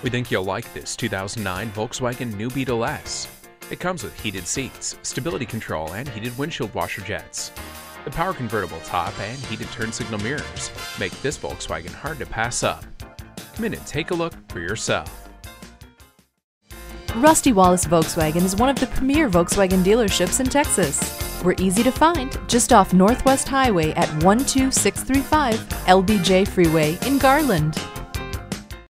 We think you'll like this 2009 Volkswagen New Beetle S. It comes with heated seats, stability control, and heated windshield washer jets. The power convertible top and heated turn signal mirrors make this Volkswagen hard to pass up. Come in and take a look for yourself. Rusty Wallis Volkswagen is one of the premier Volkswagen dealerships in Texas. We're easy to find just off Northwest Highway at 12635 LBJ Freeway in Garland.